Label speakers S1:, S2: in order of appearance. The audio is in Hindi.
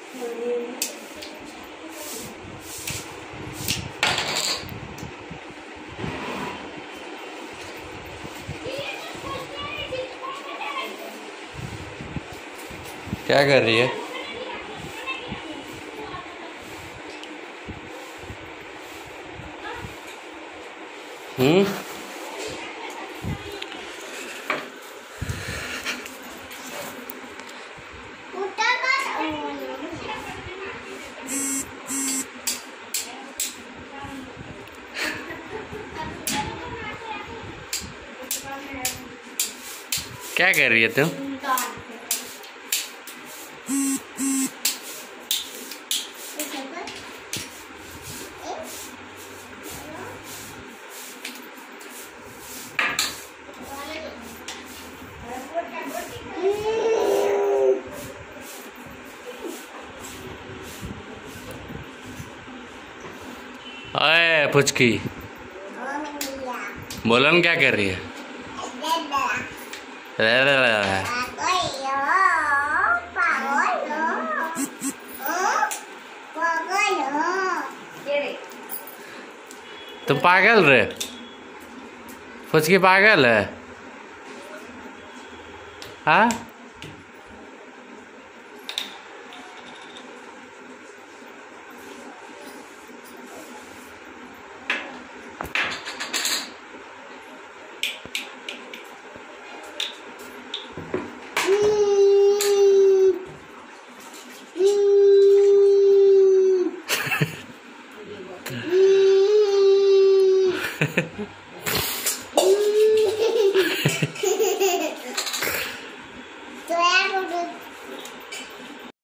S1: क्या कर रही है? क्या कर रही है तुम? अरे पुचकी, बोलो ना क्या कर रही है? तुम पागल रे? पुचकी पागल है? हाँ?
S2: तो